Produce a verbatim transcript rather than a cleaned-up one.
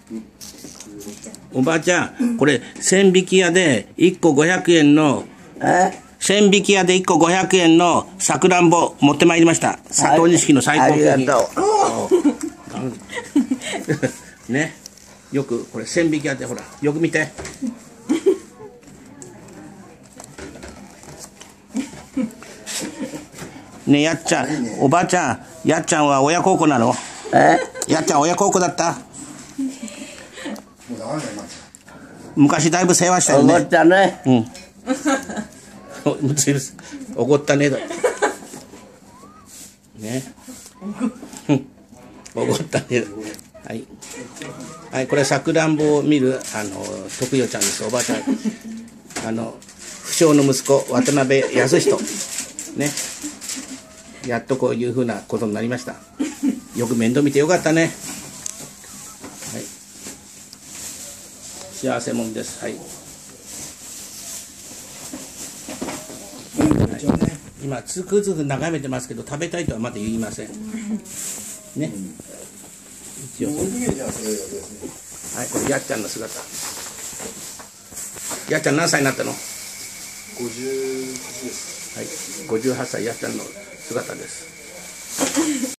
おばあちゃん、これ千匹屋でいっこごひゃくえんの千匹屋でいっこごひゃくえんのさくらんぼ持ってまいりました。佐藤錦の最高級品。ありがとう。ね、よくこれ千匹屋でほらよく見て。ねえ、やっちゃん、おばあちゃん、やっちゃんは親孝行なの？え？やっちゃん親孝行だった？昔だいぶ世話したよね。 怒ったね。 うん。怒ったねだ。ね。怒ったね。はい。はい、これさくらんぼを見るあの徳代ちゃんです。おばあちゃん。あの不肖の息子渡辺康人。ね。やっとこういうふうなことになりました。よく面倒見てよかったね。はい。幸せもんです。はい。はい、今つくづく眺めてますけど食べたいとはまだ言いません。ね。一応。はい、これやっちゃんの姿。やっちゃん何歳になったの？ ごじゅうはちです。 はい、ごじゅうはっさいやっちゃんの姿です。